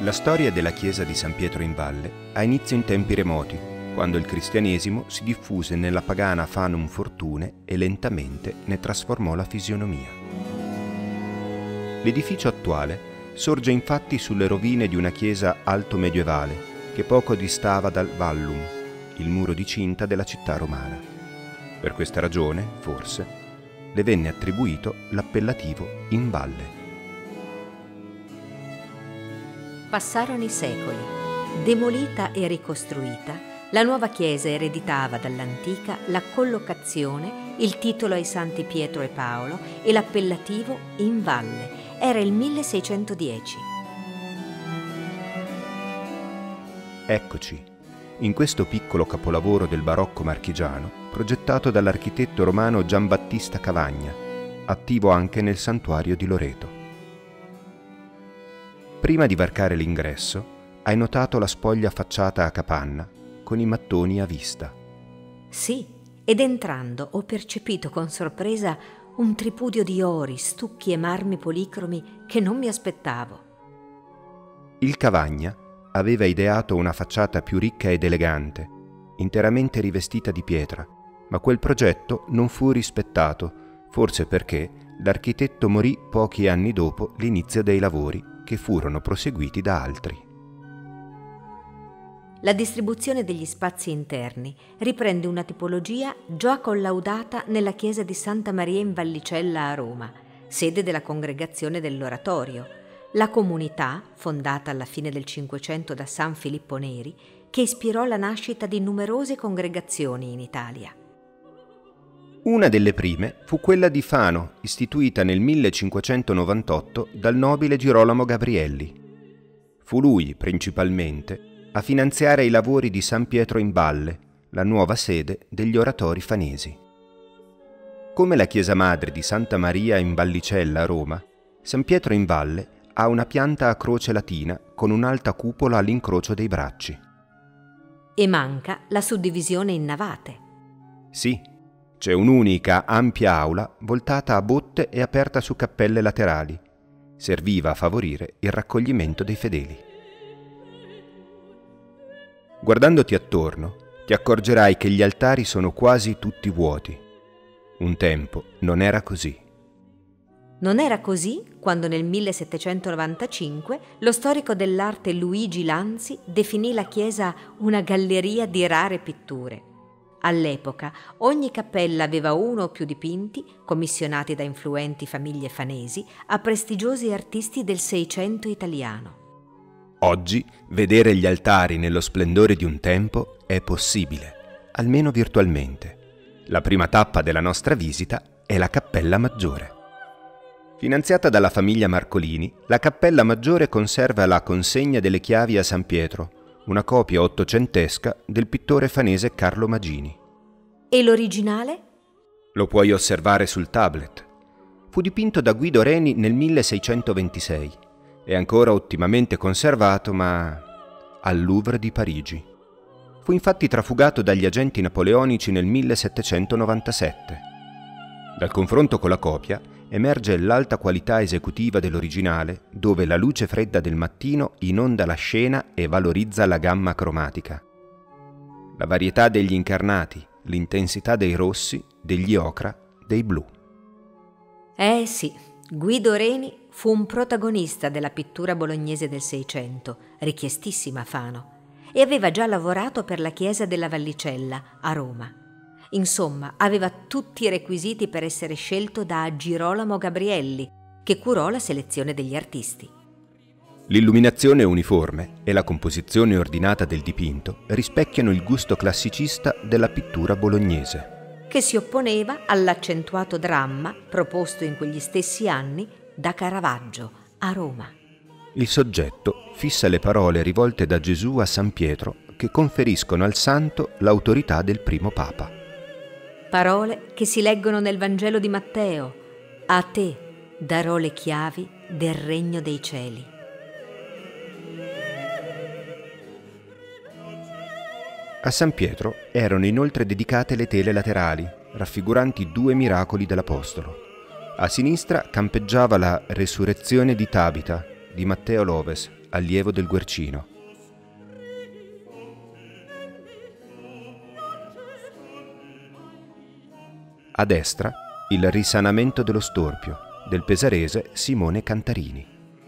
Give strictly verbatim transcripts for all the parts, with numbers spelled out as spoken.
La storia della chiesa di San Pietro in Valle ha inizio in tempi remoti, quando il cristianesimo si diffuse nella pagana Fanum Fortune e lentamente ne trasformò la fisionomia. L'edificio attuale sorge infatti sulle rovine di una chiesa alto medievale che poco distava dal Vallum, il muro di cinta della città romana. Per questa ragione, forse, le venne attribuito l'appellativo in valle. Passarono i secoli. Demolita e ricostruita, la nuova chiesa ereditava dall'antica la collocazione, il titolo ai santi Pietro e Paolo e l'appellativo in valle. Era il milleseicentodieci. Eccoci, in questo piccolo capolavoro del barocco marchigiano, progettato dall'architetto romano Giambattista Cavagna, attivo anche nel santuario di Loreto. Prima di varcare l'ingresso, hai notato la spoglia affacciata a capanna, con i mattoni a vista. Sì, ed entrando ho percepito con sorpresa un tripudio di ori, stucchi e marmi policromi che non mi aspettavo. Il Cavagna aveva ideato una facciata più ricca ed elegante, interamente rivestita di pietra, ma quel progetto non fu rispettato, forse perché l'architetto morì pochi anni dopo l'inizio dei lavori, che furono proseguiti da altri. La distribuzione degli spazi interni riprende una tipologia già collaudata nella chiesa di Santa Maria in Vallicella a Roma, sede della congregazione dell'Oratorio, la comunità, fondata alla fine del Cinquecento da San Filippo Neri, che ispirò la nascita di numerose congregazioni in Italia. Una delle prime fu quella di Fano, istituita nel millecinquecentonovantotto dal nobile Girolamo Gabrielli. Fu lui, principalmente, a finanziare i lavori di San Pietro in Valle, la nuova sede degli oratori fanesi. Come la chiesa madre di Santa Maria in Vallicella a Roma, San Pietro in Valle ha una pianta a croce latina con un'alta cupola all'incrocio dei bracci. E manca la suddivisione in navate. Sì, c'è un'unica ampia aula voltata a botte e aperta su cappelle laterali. Serviva a favorire il raccoglimento dei fedeli. Guardandoti attorno, ti accorgerai che gli altari sono quasi tutti vuoti. Un tempo non era così. Non era così quando nel millesettecentonovantacinque lo storico dell'arte Luigi Lanzi definì la chiesa una galleria di rare pitture. All'epoca ogni cappella aveva uno o più dipinti, commissionati da influenti famiglie fanesi, a prestigiosi artisti del Seicento italiano. Oggi vedere gli altari nello splendore di un tempo è possibile, almeno virtualmente. La prima tappa della nostra visita è la Cappella Maggiore. Finanziata dalla famiglia Marcolini, la Cappella Maggiore conserva la consegna delle chiavi a San Pietro, una copia ottocentesca del pittore fanese Carlo Magini. E l'originale? Lo puoi osservare sul tablet. Fu dipinto da Guido Reni nel milleseicentoventisei. È ancora ottimamente conservato, ma al Louvre di Parigi. Fu infatti trafugato dagli agenti napoleonici nel millesettecentonovantasette. Dal confronto con la copia emerge l'alta qualità esecutiva dell'originale, dove la luce fredda del mattino inonda la scena e valorizza la gamma cromatica. La varietà degli incarnati, l'intensità dei rossi, degli ocra, dei blu. Eh sì, Guido Reni fu un protagonista della pittura bolognese del Seicento, richiestissima a Fano, e aveva già lavorato per la chiesa della Vallicella a Roma. Insomma, aveva tutti i requisiti per essere scelto da Girolamo Gabrielli, che curò la selezione degli artisti. L'illuminazione uniforme e la composizione ordinata del dipinto rispecchiano il gusto classicista della pittura bolognese, che si opponeva all'accentuato dramma proposto in quegli stessi anni da Caravaggio a Roma. Il soggetto fissa le parole rivolte da Gesù a San Pietro che conferiscono al santo l'autorità del primo papa. Parole che si leggono nel Vangelo di Matteo: a te darò le chiavi del regno dei cieli. A San Pietro erano inoltre dedicate le tele laterali, raffiguranti due miracoli dell'Apostolo. A sinistra campeggiava la Resurrezione di Tabita, di Matteo Loves, allievo del Guercino. A destra, il risanamento dello storpio, del pesarese Simone Cantarini.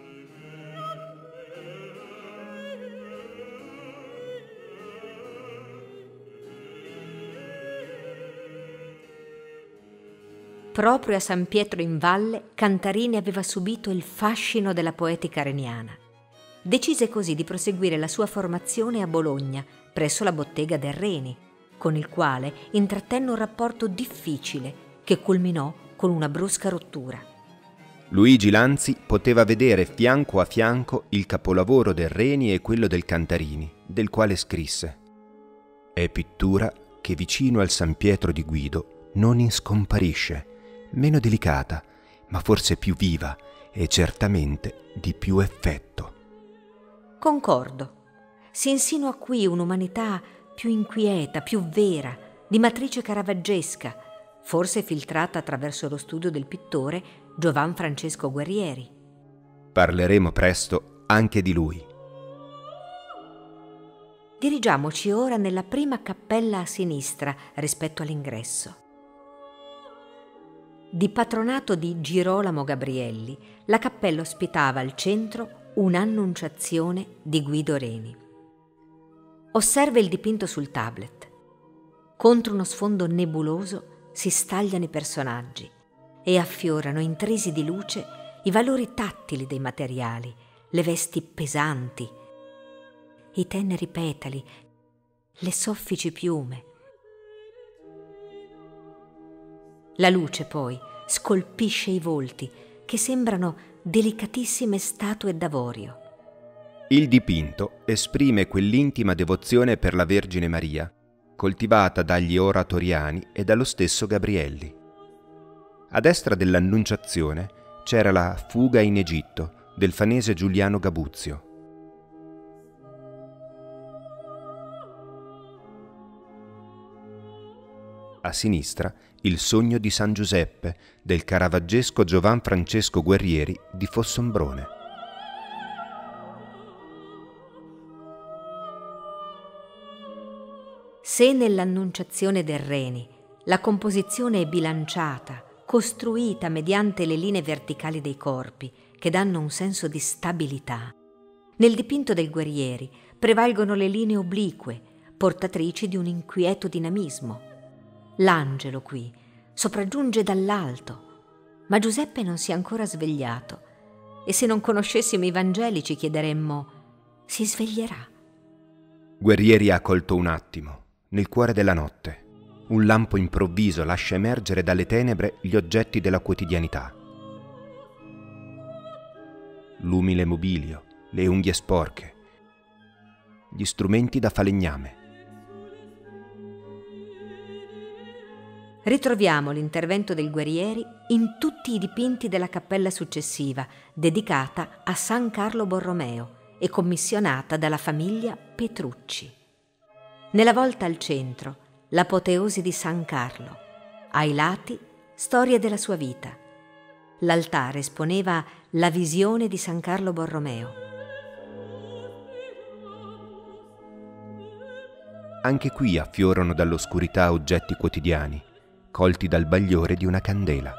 Proprio a San Pietro in Valle, Cantarini aveva subito il fascino della poetica reniana. Decise così di proseguire la sua formazione a Bologna, presso la bottega del Reni, con il quale intrattenne un rapporto difficile che culminò con una brusca rottura. Luigi Lanzi poteva vedere fianco a fianco il capolavoro del Reni e quello del Cantarini, del quale scrisse: «È pittura che vicino al San Pietro di Guido non inscomparisce, meno delicata, ma forse più viva e certamente di più effetto». Concordo. Si insinua qui un'umanità più inquieta, più vera, di matrice caravaggesca, forse filtrata attraverso lo studio del pittore Giovan Francesco Guerrieri. Parleremo presto anche di lui. Dirigiamoci ora nella prima cappella a sinistra rispetto all'ingresso. Di patronato di Girolamo Gabrielli, la cappella ospitava al centro un'annunciazione di Guido Reni. Osserva il dipinto sul tablet. Contro uno sfondo nebuloso si stagliano i personaggi e affiorano intrisi di luce i valori tattili dei materiali, le vesti pesanti, i teneri petali, le soffici piume. La luce poi scolpisce i volti che sembrano delicatissime statue d'avorio. Il dipinto esprime quell'intima devozione per la Vergine Maria, coltivata dagli oratoriani e dallo stesso Gabrielli. A destra dell'Annunciazione c'era la Fuga in Egitto del fanese Giuliano Gabuzio. A sinistra il Sogno di San Giuseppe del caravaggesco Giovan Francesco Guerrieri di Fossombrone. Se nell'Annunciazione del Reni la composizione è bilanciata, costruita mediante le linee verticali dei corpi che danno un senso di stabilità, nel dipinto del Guerrieri prevalgono le linee oblique, portatrici di un inquieto dinamismo. L'angelo qui sopraggiunge dall'alto, ma Giuseppe non si è ancora svegliato e se non conoscessimo i Vangeli ci chiederemmo: si sveglierà? Guerrieri ha colto un attimo, nel cuore della notte. Un lampo improvviso lascia emergere dalle tenebre gli oggetti della quotidianità. L'umile mobilio, le unghie sporche, gli strumenti da falegname. Ritroviamo l'intervento del Guerrieri in tutti i dipinti della cappella successiva, dedicata a San Carlo Borromeo e commissionata dalla famiglia Petrucci. Nella volta al centro, l'apoteosi di San Carlo. Ai lati, storia della sua vita. L'altare esponeva la visione di San Carlo Borromeo. Anche qui affiorano dall'oscurità oggetti quotidiani, colti dal bagliore di una candela.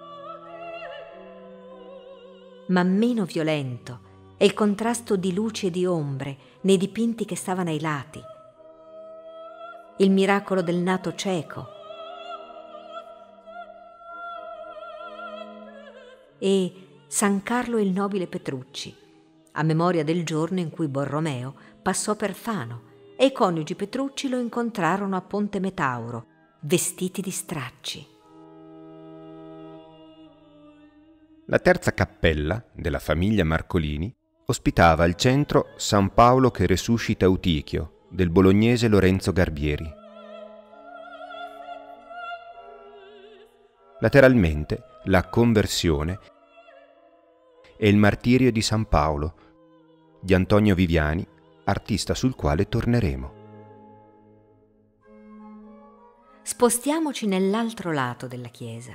Ma meno violento è il contrasto di luci e di ombre nei dipinti che stavano ai lati. Il miracolo del nato cieco e San Carlo il nobile Petrucci, a memoria del giorno in cui Borromeo passò per Fano e i coniugi Petrucci lo incontrarono a Ponte Metauro, vestiti di stracci. La terza cappella, della famiglia Marcolini, ospitava al centro San Paolo che resuscita Eutichio, del bolognese Lorenzo Garbieri. Lateralmente la Conversione e il Martirio di San Paolo, di Antonio Viviani, artista sul quale torneremo. Spostiamoci nell'altro lato della chiesa.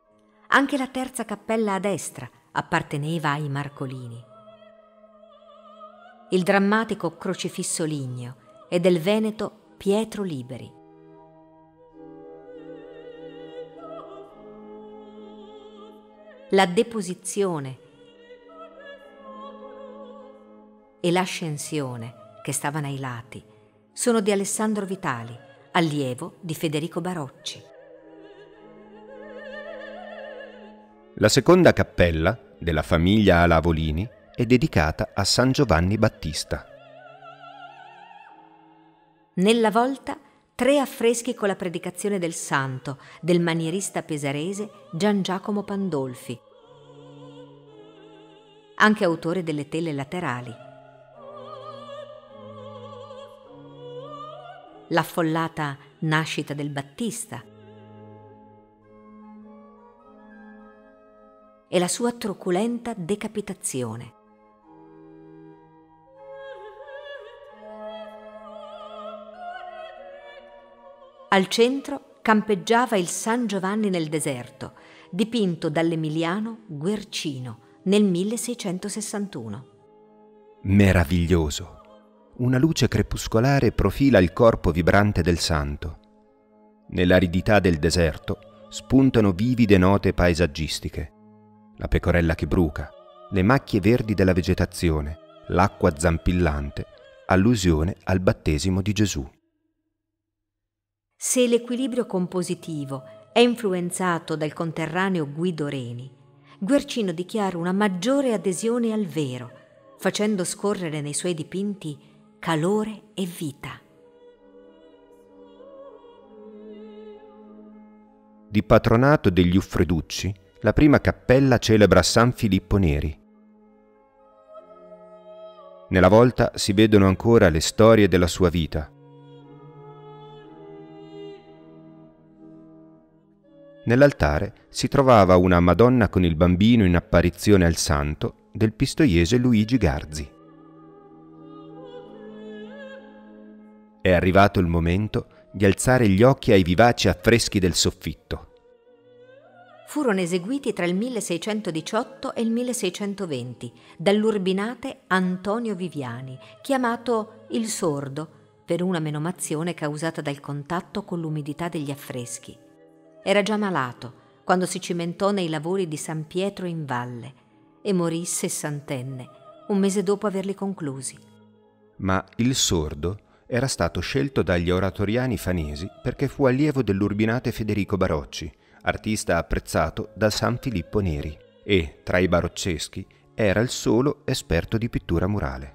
Anche la terza cappella a destra apparteneva ai Marcolini. il drammatico Crocifisso ligneo e del Veneto Pietro Liberi. La Deposizione e l'Ascensione, che stavano ai lati, sono di Alessandro Vitali, allievo di Federico Barocci. La seconda cappella, della famiglia Alavolini, è dedicata a San Giovanni Battista. Nella volta tre affreschi con la predicazione del santo del manierista pesarese Gian Giacomo Pandolfi, anche autore delle tele laterali. L'affollata nascita del Battista e la sua truculenta decapitazione. Al centro campeggiava il San Giovanni nel deserto, dipinto dall'emiliano Guercino nel milleseicentosessantuno. Meraviglioso! Una luce crepuscolare profila il corpo vibrante del santo. Nell'aridità del deserto spuntano vivide note paesaggistiche. La pecorella che bruca, le macchie verdi della vegetazione, l'acqua zampillante, allusione al battesimo di Gesù. Se l'equilibrio compositivo è influenzato dal conterraneo Guido Reni, Guercino dichiara una maggiore adesione al vero, facendo scorrere nei suoi dipinti calore e vita. Di patronato degli Uffreducci, la prima cappella celebra San Filippo Neri. Nella volta si vedono ancora le storie della sua vita. Nell'altare si trovava una Madonna con il bambino in apparizione al santo del pistoiese Luigi Garzi. È arrivato il momento di alzare gli occhi ai vivaci affreschi del soffitto. Furono eseguiti tra il milleseicentodiciotto e il milleseicentoventi dall'urbinate Antonio Viviani, chiamato il Sordo, per una menomazione causata dal contatto con l'umidità degli affreschi. Era già malato quando si cimentò nei lavori di San Pietro in Valle e morì sessantenne, un mese dopo averli conclusi. Ma il Sordo era stato scelto dagli oratoriani fanesi perché fu allievo dell'urbinate Federico Barocci, artista apprezzato da San Filippo Neri, e, tra i barocceschi, era il solo esperto di pittura murale.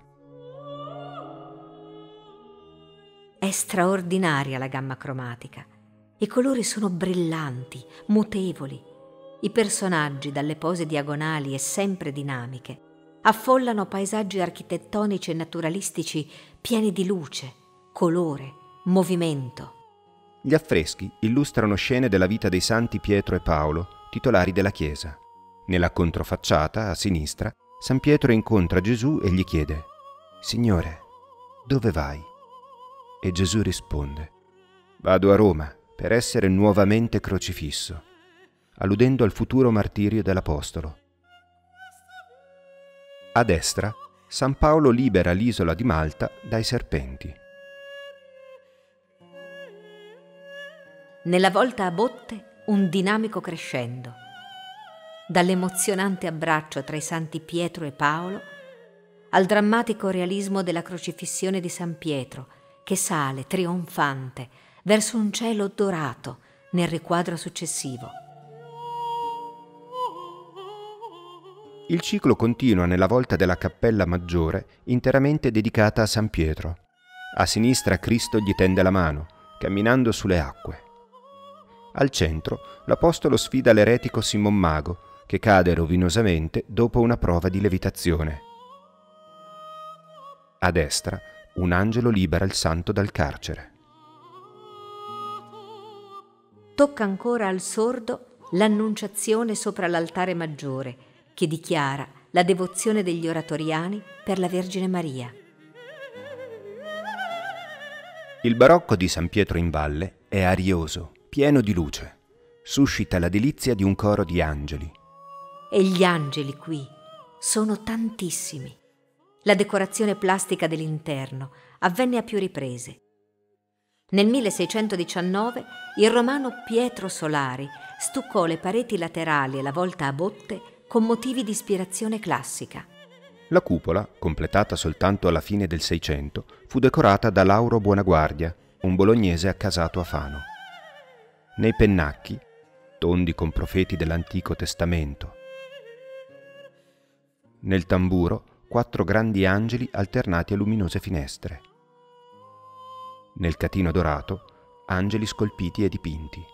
È straordinaria la gamma cromatica. I colori sono brillanti, mutevoli. I personaggi, dalle pose diagonali e sempre dinamiche, affollano paesaggi architettonici e naturalistici pieni di luce, colore, movimento. Gli affreschi illustrano scene della vita dei santi Pietro e Paolo, titolari della chiesa. Nella controfacciata, a sinistra, San Pietro incontra Gesù e gli chiede: «Signore, dove vai?» E Gesù risponde: «Vado a Roma per essere nuovamente crocifisso», alludendo al futuro martirio dell'Apostolo. A destra, San Paolo libera l'isola di Malta dai serpenti. Nella volta a botte un dinamico crescendo. Dall'emozionante abbraccio tra i santi Pietro e Paolo al drammatico realismo della crocifissione di San Pietro, che sale trionfante verso un cielo dorato nel riquadro successivo. Il ciclo continua nella volta della cappella maggiore interamente dedicata a San Pietro. A sinistra Cristo gli tende la mano, camminando sulle acque. Al centro l'Apostolo sfida l'eretico Simon Mago, che cade rovinosamente dopo una prova di levitazione. A destra un angelo libera il santo dal carcere. Tocca ancora al Sordo l'annunciazione sopra l'altare maggiore, che dichiara la devozione degli oratoriani per la Vergine Maria. Il barocco di San Pietro in Valle è arioso, pieno di luce. Suscita la delizia di un coro di angeli. E gli angeli qui sono tantissimi. La decorazione plastica dell'interno avvenne a più riprese. Nel milleseicentodiciannove il romano Pietro Solari stuccò le pareti laterali e la volta a botte con motivi di ispirazione classica. La cupola, completata soltanto alla fine del Seicento, fu decorata da Lauro Buonaguardia, un bolognese accasato a Fano. Nei pennacchi, tondi con profeti dell'Antico Testamento. Nel tamburo, quattro grandi angeli alternati a luminose finestre. Nel catino dorato, angeli scolpiti e dipinti.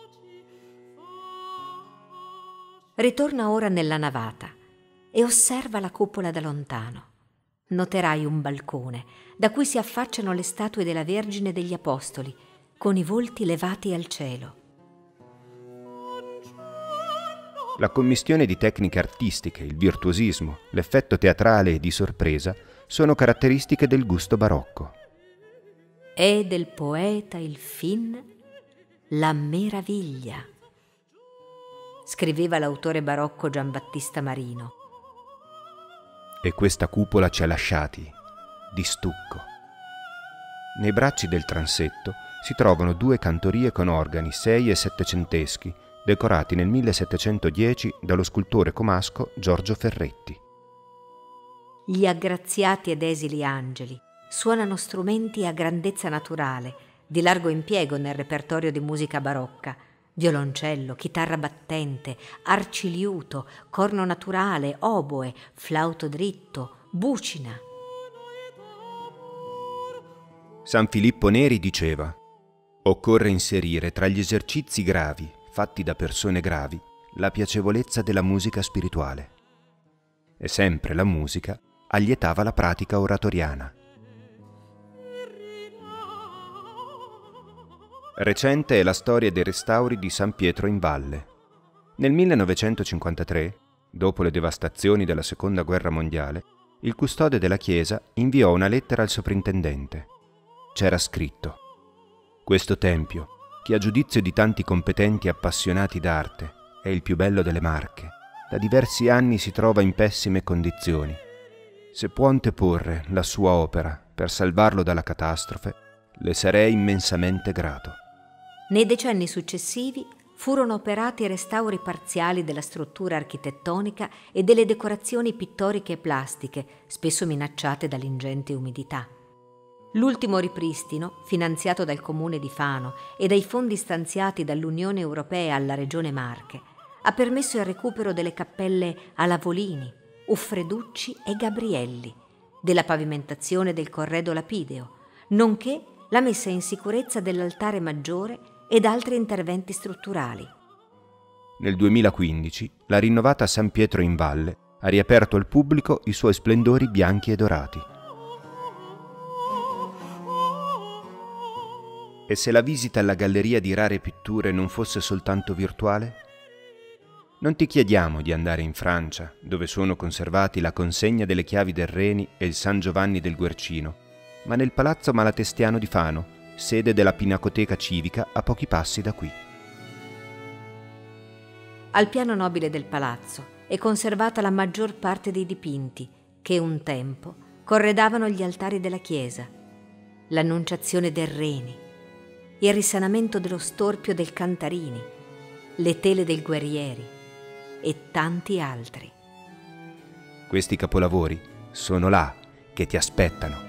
Ritorna ora nella navata e osserva la cupola da lontano. Noterai un balcone da cui si affacciano le statue della Vergine e degli Apostoli, con i volti levati al cielo. La commistione di tecniche artistiche, il virtuosismo, l'effetto teatrale e di sorpresa sono caratteristiche del gusto barocco. È del poeta il fin, la meraviglia, scriveva l'autore barocco Giambattista Marino. E questa cupola ci ha lasciati, di stucco. Nei bracci del transetto si trovano due cantorie con organi sei e settecenteschi, decorati nel millesettecentodieci dallo scultore comasco Giorgio Ferretti. Gli aggraziati ed esili angeli suonano strumenti a grandezza naturale, di largo impiego nel repertorio di musica barocca: violoncello, chitarra battente, arciliuto, corno naturale, oboe, flauto dritto, bucina. San Filippo Neri diceva: occorre inserire tra gli esercizi gravi fatti da persone gravi la piacevolezza della musica spirituale. E sempre la musica allietava la pratica oratoriana. Recente è la storia dei restauri di San Pietro in Valle. Nel millenovecentocinquantatré, dopo le devastazioni della Seconda Guerra Mondiale, il custode della chiesa inviò una lettera al soprintendente. C'era scritto: questo tempio, che a giudizio di tanti competenti e appassionati d'arte è il più bello delle Marche, da diversi anni si trova in pessime condizioni. Se può anteporre la sua opera per salvarlo dalla catastrofe, le sarei immensamente grato. Nei decenni successivi furono operati restauri parziali della struttura architettonica e delle decorazioni pittoriche e plastiche, spesso minacciate dall'ingente umidità. L'ultimo ripristino, finanziato dal Comune di Fano e dai fondi stanziati dall'Unione Europea alla Regione Marche, ha permesso il recupero delle cappelle a Lavolini, Uffreducci e Gabrielli, della pavimentazione del corredo lapideo, nonché la messa in sicurezza dell'altare maggiore ed altri interventi strutturali. Nel duemilaquindici la rinnovata San Pietro in Valle ha riaperto al pubblico i suoi splendori bianchi e dorati. E se la visita alla Galleria di Rare Pitture non fosse soltanto virtuale? Non ti chiediamo di andare in Francia, dove sono conservati la consegna delle chiavi del Reni e il San Giovanni del Guercino, ma nel Palazzo Malatestiano di Fano, sede della Pinacoteca Civica a pochi passi da qui. Al piano nobile del palazzo è conservata la maggior parte dei dipinti che un tempo corredavano gli altari della chiesa: l'Annunciazione del Reni, il risanamento dello storpio del Cantarini, le tele del Guerrieri e tanti altri. Questi capolavori sono là che ti aspettano.